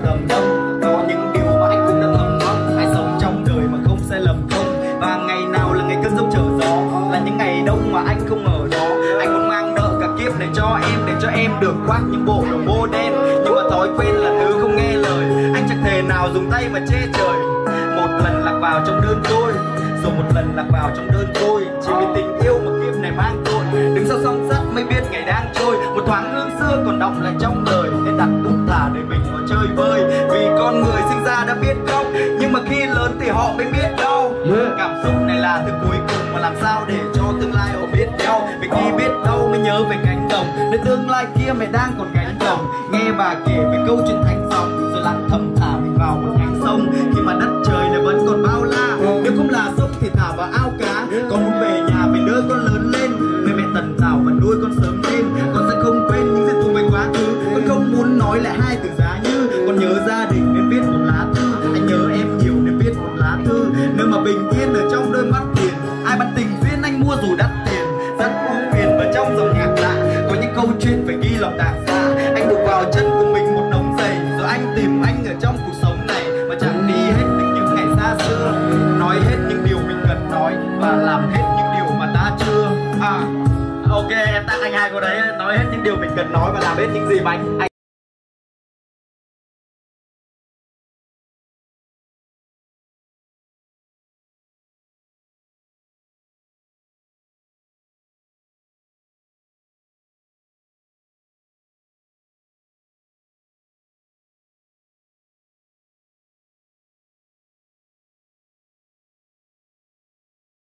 tầm đông. Có những điều mà anh cũng đã thầm mong, ai sống trong đời mà không sai lầm không. Và ngày nào là ngày cơn giông trở gió, là những ngày đông mà anh không ở đó. Anh muốn mang nợ cả kiếp này cho em, để cho em được khoác những bộ đồ mô đen. Nhưng mà thói quen là thứ không nghe lời, anh chẳng thể nào dùng tay mà che trời. Một lần lạc vào trong đơn tôi, rồi một lần lạc vào trong đơn tôi. Chỉ vì tình yêu mà kiếp này mang tôi, đứng sau song sắt mới biết ngày đang trôi. Một thoáng hương xưa còn đọng lại trong đời, nên đặt bút thả để mình vào chơi vơi. Vì con người sinh ra đã biết khóc, nhưng mà khi lớn thì họ mới biết đâu. Cảm xúc này là thứ cuối cùng mà làm sao để cho tương lai họ biết nhau. Vì khi biết đâu mới nhớ về cánh đồng, nơi tương lai kia mày đang còn cánh đồng. Nghe bà kể về câu chuyện thành dòng, rồi lặng thầm thả mình vào một nhánh sông. Khi mà đất trời này vẫn còn bao la, nếu không là sông thì thả vào ao cá. Con muốn về nhà về nơi con lớn lên, nơi mẹ tần tảo và nuôi con sớm lên. Con sẽ không quên những gì thuộc về quá khứ, con không muốn nói lại hai từ giá như. Con nhớ gia đình nên viết một lá thư, anh nhớ em nhiều nên viết một lá thư. Nơi mà bình yên ở trong đôi mắt tiền, ai bắt tình duyên anh mua dù đắt tiền. Rất ưu phiền ở trong dòng nhạc lạ, có những câu chuyện phải ghi lòng tác giả. Anh đục vào chân của mình một đống giày, rồi anh tìm anh ở trong cuộc sống này mà chẳng đi hết được những ngày xa xưa. Nói hết những điều mình cần nói và làm hết những điều mà ta chưa. Ok, em tặng anh hai câu đấy, nói hết những điều mình cần nói và làm hết những gì mà anh